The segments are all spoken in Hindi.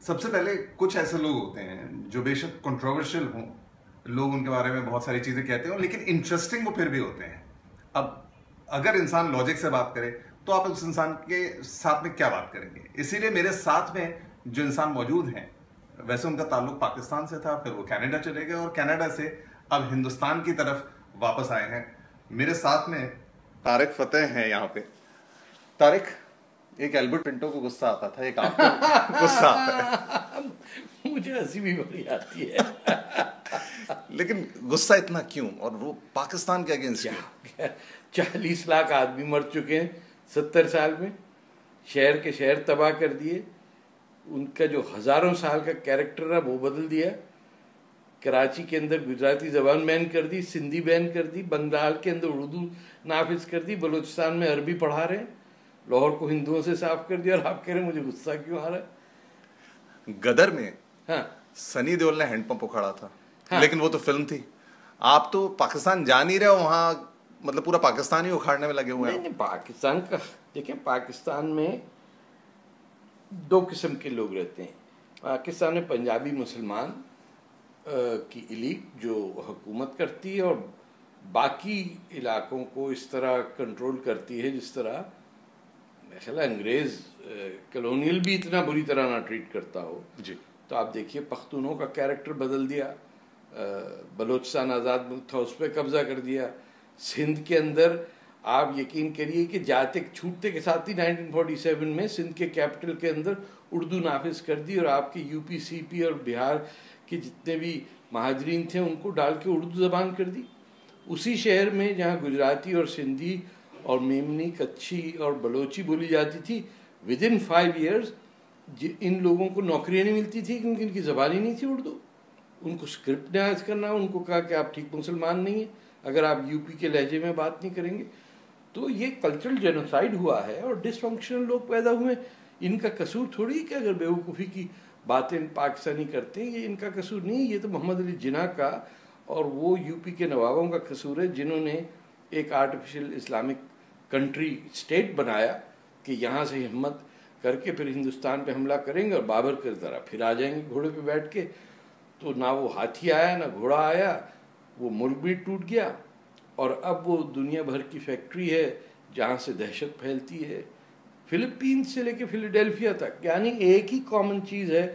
सबसे पहले कुछ ऐसे लोग होते हैं जो बेशक कंट्रोवर्शियल हों, लोग उनके बारे में बहुत सारी चीजें कहते हो, लेकिन इंटरेस्टिंग वो फिर भी होते हैं। अब अगर इंसान लॉजिक से बात करे तो आप उस इंसान के साथ में क्या बात करेंगे? इसीलिए मेरे साथ में जो इंसान मौजूद हैं, वैसे उनका ताल्लुक पाकिस्तान से था, फिर वो कनाडा चले गए और कनाडा से अब हिंदुस्तान की तरफ वापस आए हैं। मेरे साथ में तारिक फतेह हैं यहाँ पे। तारिक, एक एल्बर्ट पिंटो को गुस्सा आता था, एक आपको गुस्सा आता है। मुझे हंसी भी बड़ी आती है। लेकिन गुस्सा इतना क्यों, और वो पाकिस्तान के अगेंस्ट क्यों? 40 लाख आदमी मर चुके हैं 70 साल में, शहर के शहर तबाह कर दिए, उनका जो हजारों साल का कैरेक्टर है वो बदल दिया। कराची के अंदर गुजराती जबान बैन कर दी, सिंधी बैन कर दी, बंगाल के अंदर उर्दू नाफिज कर दी, बलूचिस्तान में अरबी पढ़ा रहे हैं, लाहौर को हिंदुओं से साफ कर दिया, और आप कह रहे हैं मुझे गुस्सा क्यों आ रहा है? गदर में हाँ, सनी देओल ने हैंडपंप उखाड़ा था। हाँ। लेकिन वो तो फिल्म थी। आप तो पाकिस्तान जा नहीं रहे हो, वहां मतलब पूरा पाकिस्तान ही उखाड़ने में लगे हुए हैं। नहीं, पाकिस्तान का देखिए, पाकिस्तान में दो किस्म के लोग रहते हैं। पाकिस्तान में पंजाबी मुसलमान की इलीट जो हुकूमत करती है और बाकी इलाकों को इस तरह कंट्रोल करती है जिस तरह मेरा ख्याल है अंग्रेज कॉलोनियल भी इतना बुरी तरह ना ट्रीट करता हो जी। तो आप देखिए, पख्तूनों का कैरेक्टर बदल दिया, बलूचिस्तान आज़ाद मुल्क था उस पर कब्जा कर दिया, सिंध के अंदर आप यकीन करिए कि जाते छूटते के साथ ही 1947 में सिंध के कैपिटल के अंदर उर्दू नाफिज कर दी, और आपके यूपी सीपी और बिहार के जितने भी महाजरीन थे उनको डाल के उर्दू ज़बान कर दी। उसी शहर में जहाँ गुजराती और सिंधी और मेमनी, कच्छी और बलोची बोली जाती थी, विद इन 5 ईयर्स इन लोगों को नौकरियाँ नहीं मिलती थी क्योंकि इनकी ज़बान ही नहीं थी उर्दू। उनको स्क्रिप्ट न्याज करना, उनको कहा कि आप ठीक मुसलमान नहीं हैं अगर आप यूपी के लहजे में बात नहीं करेंगे। तो ये कल्चरल जेनोसाइड हुआ है और डिसफंक्शनल लोग पैदा हुए। इनका कसूर थोड़ी कि अगर बेवकूफ़ी की बातें पाकिस्तानी करते हैं, ये इनका कसूर नहीं, ये तो मोहम्मद अली जिन्ना का और वो यूपी के नवाबों का कसूर है जिन्होंने एक आर्टिफिशियल इस्लामिक कंट्री स्टेट बनाया कि यहाँ से हिम्मत करके फिर हिंदुस्तान पे हमला करेंगे और बाबर की तरह फिर आ जाएंगे घोड़े पे बैठ के। तो ना वो हाथी आया ना घोड़ा आया, वो मुल्क भी टूट गया और अब वो दुनिया भर की फैक्ट्री है जहाँ से दहशत फैलती है, फिलीपींस से लेके फिलाडेल्फिया तक। यानी एक ही कॉमन चीज़ है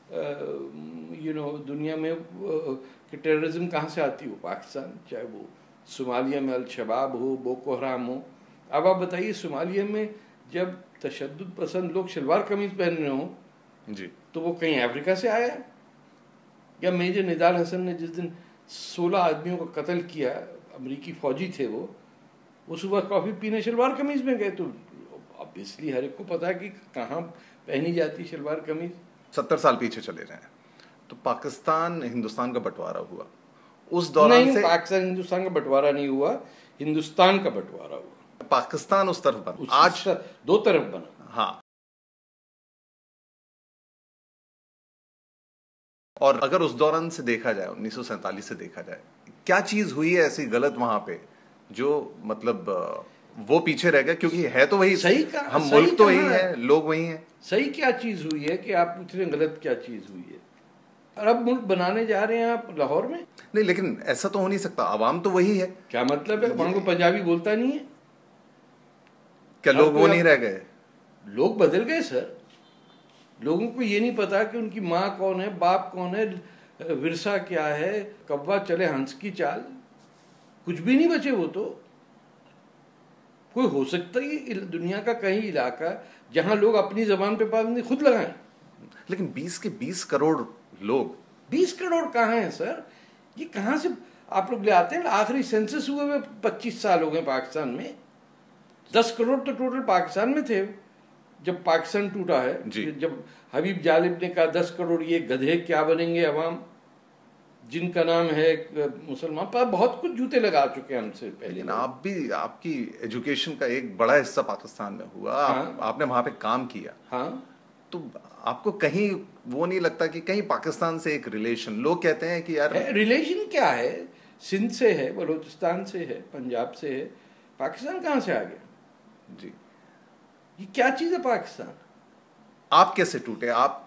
दुनिया में कि टेररिज्म कहाँ से आती हो, पाकिस्तान। चाहे वो सोमालिया में अल शबाब हो, बोको हराम हो। अब आप बताइए, सोमालिया में जब तशद्दुद पसंद लोग शलवार कमीज पहन रहे हों जी, तो वो कहीं अफ्रीका से आया? या मेजर निदाल हसन ने जिस दिन 16 आदमियों को कत्ल किया, अमेरिकी फौजी थे वो सुबह कॉफ़ी पीने शलवार कमीज में गए। तो ऑब्वियसली हर एक को पता है कि कहाँ पहनी जाती शलवार कमीज। 70 साल पीछे चले जाएं तो पाकिस्तान हिंदुस्तान का बंटवारा हुआ उस दौरान नहीं, से। पाकिस्तान हिंदुस्तान का बंटवारा नहीं हुआ, हिंदुस्तान का बंटवारा हुआ। पाकिस्तान उस तरफ बना, आज दो तरफ बना। हाँ। और अगर उस दौरान से देखा जाए, 1947 से देखा जाए, क्या चीज हुई है ऐसी गलत वहां पे जो मतलब वो पीछे रह गए? क्योंकि है तो वही सही का, हम मुल्क तो वही है, लोग वही हैं। सही क्या चीज हुई है कि आप पूछ रहे हैं गलत क्या चीज हुई है? अरब मुल्क बनाने जा रहे हैं आप लाहौर में? नहीं, लेकिन ऐसा तो हो नहीं सकता, आवाम तो वही है। क्या मतलब है? वहां को पंजाबी बोलता नहीं है क्या लोग वो नहीं रह गए? लोग बदल गए सर। लोगों को ये नहीं पता कि उनकी माँ कौन है, बाप कौन है, विरसा क्या है, कब्बा चले हंस की चाल, कुछ भी नहीं बचे। वो तो कोई हो सकता है दुनिया का कहीं इलाका जहां लोग अपनी जबान पे पाबंदी खुद लगाएं। लेकिन 20 के 20 करोड़ लोग। 20 करोड़ कहाँ हैं सर? ये कहाँ से आप लोग ले आते हैं? आखिरी सेंसस हुए हुए 25 साल हो गए पाकिस्तान में। 10 करोड़ तो टोटल पाकिस्तान में थे जब पाकिस्तान टूटा है। जब हबीब जालिब ने कहा 10 करोड़ ये गधे क्या बनेंगे अवाम, जिनका नाम है मुसलमान, पर बहुत कुछ जूते लगा चुके हैं हमसे पहले। आप भी, आपकी एजुकेशन का एक बड़ा हिस्सा पाकिस्तान में हुआ। हाँ? आपने वहां पे काम किया। हाँ, तो आपको कहीं वो नहीं लगता कि कहीं पाकिस्तान से एक रिलेशन, लोग कहते हैं कि यार रिलेशन क्या है? सिंध से है, बलूचिस्तान से है, पंजाब से है, पाकिस्तान कहाँ से आ गया? जी, ये क्या चीज़ है पाकिस्तान? आप कैसे टूटे? आपको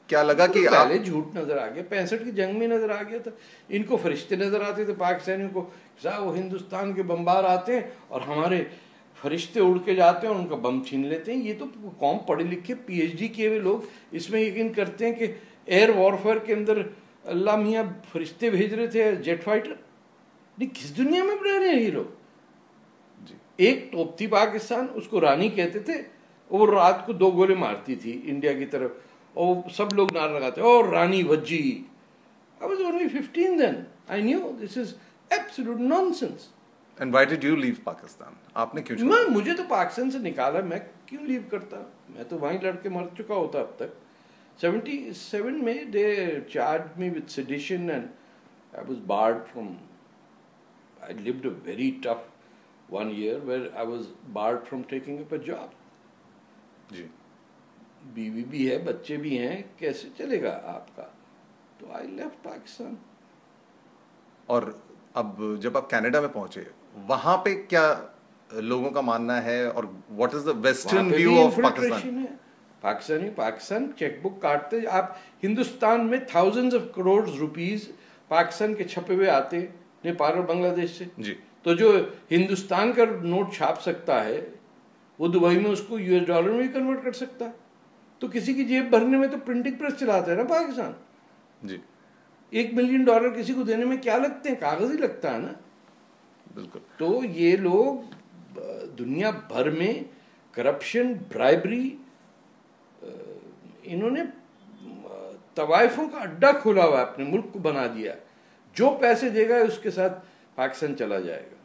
क्या लगा कि पहले झूठ नजर आ गया, 65 की जंग में नजर आ गया था। इनको फरिश्ते नजर आते थे पाकिस्तानियों को, साहब वो हिंदुस्तान के बमबार आते हैं और हमारे फरिश्ते उड़ के जाते हैं और उनका बम छीन लेते हैं। ये तो कौन पढ़े लिखे PhD किए हुए लोग इसमें यकीन करते हैं कि एयर वॉरफेयर के अंदर अल्लाह मियाँ फरिश्ते भेज रहे थे, जेट फाइटर। नहीं, किस दुनिया में रह रहे हैं ये लोग? एक तोप थी पाकिस्तान, उसको रानी कहते थे, वो रात को 2 गोले मारती थी इंडिया की तरफ और सब लोग नारा लगाते और रानी Vajji. I was only 15 then. I knew this is absolute nonsense. And why did you leave Pakistan? आपने क्यों छोड़ा? मुझे तो पाकिस्तान से निकाला, मैं क्यों लीव करता? मैं तो वहीं लड़के मर चुका होता अब तक। 77 में they charged me with sedition and I was barred from. I lived a very tough 1 year where I was barred from taking up a job. जी। बीवी भी है, बच्चे भी हैं, कैसे चलेगा आपका? तो आई लेफ्ट पाकिस्तान। और अब जब आप कनाडा में पहुंचे, वहां पे क्या लोगों का मानना है और what is the western view of Pakistan? Pakistan chequebook काटते, आप हिंदुस्तान में thousands of crores rupees Pakistan के छपे हुए आते नेपाल और बांग्लादेश से जी। तो जो हिंदुस्तान का नोट छाप सकता है वो दुबई में उसको $US में भी कन्वर्ट कर सकता है। तो किसी की जेब भरने में तो प्रिंटिंग प्रेस चलाता है ना पाकिस्तान जी। $1 मिलियन किसी को देने में क्या लगते हैं? कागज ही लगता है ना। बिल्कुल। तो ये लोग दुनिया भर में करप्शन, ब्राइबरी, इन्होंने तवाइफों का अड्डा खोला हुआ है, अपने मुल्क को बना दिया। जो पैसे देगा उसके साथ पाकिस्तान चला जाएगा।